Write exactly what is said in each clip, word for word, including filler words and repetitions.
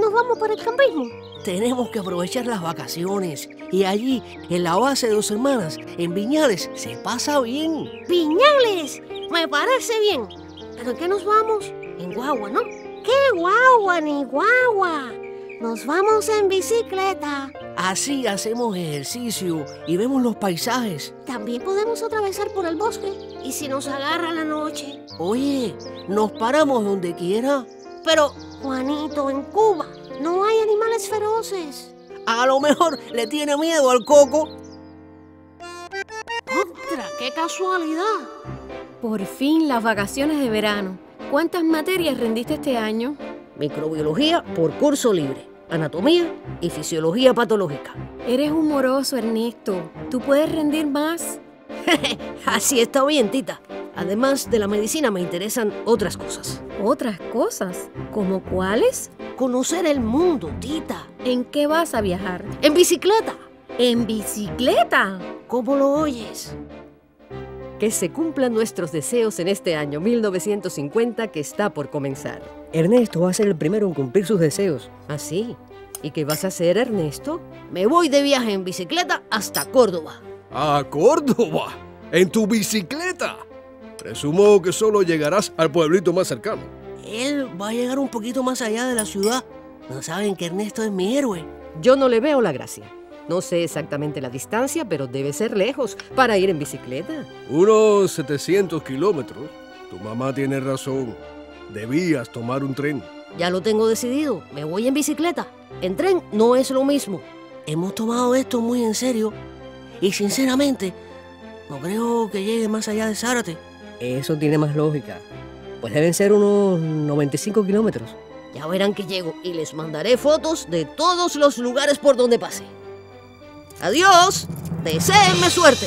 nos vamos para el campismo? Tenemos que aprovechar las vacaciones. Y allí, en la base de Dos Hermanas, en Viñales, se pasa bien. ¡Viñales! Me parece bien. ¿Pero en qué nos vamos? En guagua, ¿no? ¿Qué guagua ni guagua? Nos vamos en bicicleta. Así hacemos ejercicio y vemos los paisajes. También podemos atravesar por el bosque. ¿Y si nos agarra la noche? Oye, nos paramos donde quiera. Pero, Juanito, en Cuba no hay animales feroces. A lo mejor le tiene miedo al coco. ¡Contra! ¡Qué casualidad! Por fin las vacaciones de verano. ¿Cuántas materias rendiste este año? Microbiología por curso libre, anatomía y fisiología patológica. Eres humoroso, Ernesto. ¿Tú puedes rendir más? Así está bien, tita. Además de la medicina me interesan otras cosas. ¿Otras cosas? ¿Como cuáles? Conocer el mundo, tita. ¿En qué vas a viajar? En bicicleta. ¿En bicicleta? ¿Cómo lo oyes? Que se cumplan nuestros deseos en este año mil novecientos cincuenta que está por comenzar. Ernesto va a ser el primero en cumplir sus deseos. ¿Ah, sí? ¿Y qué vas a hacer, Ernesto? Me voy de viaje en bicicleta hasta Córdoba. ¿A Córdoba? ¿En tu bicicleta? Presumo que solo llegarás al pueblito más cercano. Él va a llegar un poquito más allá de la ciudad. No saben que Ernesto es mi héroe. Yo no le veo la gracia. No sé exactamente la distancia, pero debe ser lejos para ir en bicicleta. Unos setecientos kilómetros. Tu mamá tiene razón. Debías tomar un tren. Ya lo tengo decidido. Me voy en bicicleta. En tren no es lo mismo. Hemos tomado esto muy en serio. Y sinceramente, no creo que llegue más allá de Zárate. Eso tiene más lógica. Pues deben ser unos noventa y cinco kilómetros. Ya verán que llego y les mandaré fotos de todos los lugares por donde pasé. ¡Adiós! ¡Deséenme suerte!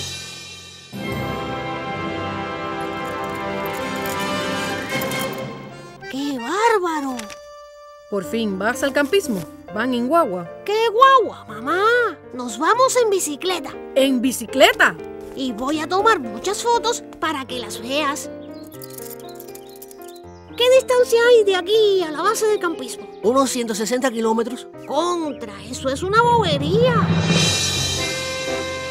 ¡Qué bárbaro! Por fin, ¿vas al campismo? ¿Van en guagua? ¡Qué guagua, mamá! Nos vamos en bicicleta. ¿En bicicleta? Y voy a tomar muchas fotos para que las veas. ¿Qué distancia hay de aquí a la base del campismo? Unos ciento sesenta kilómetros. Contra, eso es una bobería.